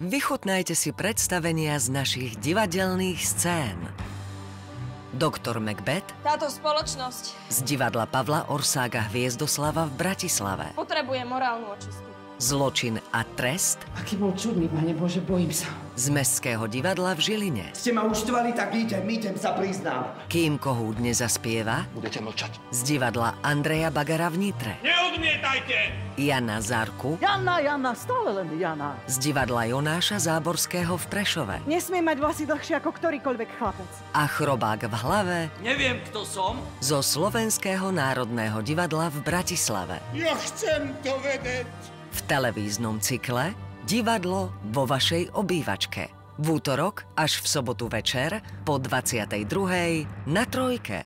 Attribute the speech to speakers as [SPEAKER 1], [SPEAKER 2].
[SPEAKER 1] Vychutnajte si predstavenia z našich divadelných scén. Doktor Macbeth
[SPEAKER 2] Táto spoločnosť
[SPEAKER 1] z divadla Pavla Orsága Hviezdoslava v Bratislave.
[SPEAKER 2] potrebuje morálnu očistku.
[SPEAKER 1] Zločin a trest
[SPEAKER 3] Aký bol čudný, Pane Bože, bojím sa.
[SPEAKER 1] z Mestského divadla v Žiline.
[SPEAKER 4] Ste ma uštvali, tak idem, sa priznám.
[SPEAKER 1] Kým Kohút nezaspieva
[SPEAKER 4] Budete mlčať.
[SPEAKER 1] z divadla Andreja Bagara v Nitre.
[SPEAKER 5] Neodmietajte!
[SPEAKER 1] Jana Zárku
[SPEAKER 3] Jana, stále len Jana.
[SPEAKER 1] z divadla Jonáša Záborského v Prešove.
[SPEAKER 3] Nesmie mať vlasy dlhšie ako ktorýkoľvek chlapec.
[SPEAKER 1] A Chrobák v hlave
[SPEAKER 5] Neviem, kto som.
[SPEAKER 1] zo Slovenského národného divadla v Bratislave.
[SPEAKER 5] Ja chcem to vedieť.
[SPEAKER 1] V televíznom cykle Divadlo vo vašej obývačke. V útorok až v sobotu večer po 22:00 na Trojke.